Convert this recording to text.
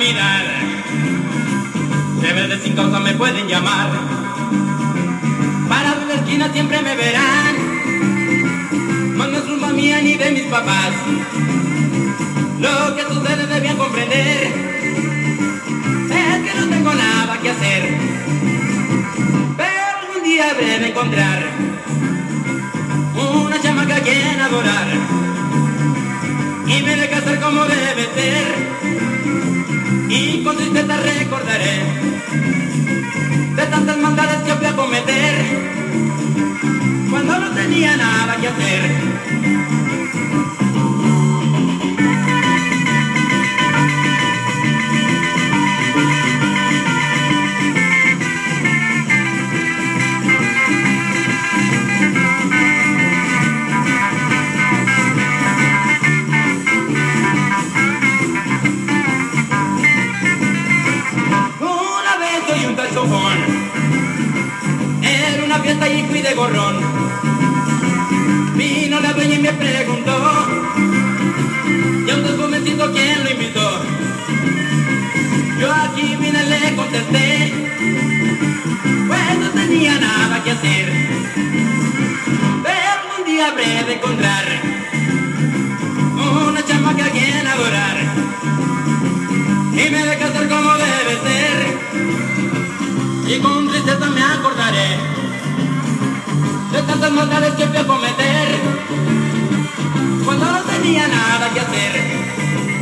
olvidar. De verde sin causa me pueden llamar. Parado en la esquina siempre me verán. Mas no es culpa mía ni de mis papás. Lo que sucede debían comprender es que no tengo nada que hacer. Pero algún día habré de encontrar una chamaca a quien adorar. Y me de casar como debe ser. Y con tristeza recordaré de tantas maldades que fui a cometer cuando no tenía nada que hacer. Era una fiesta y fui de gorrón. Vino la dueña y me preguntó, ¿y a un desjovencito quién lo invitó? Yo aquí vine, le contesté, pues no tenía nada que hacer. Pero un día habré de encontrar una chamaca a quien adorar. Y me de casar como debe ser. Y con tristeza me acordaré de tantas maldades que fui a cometer cuando no tenía nada que hacer.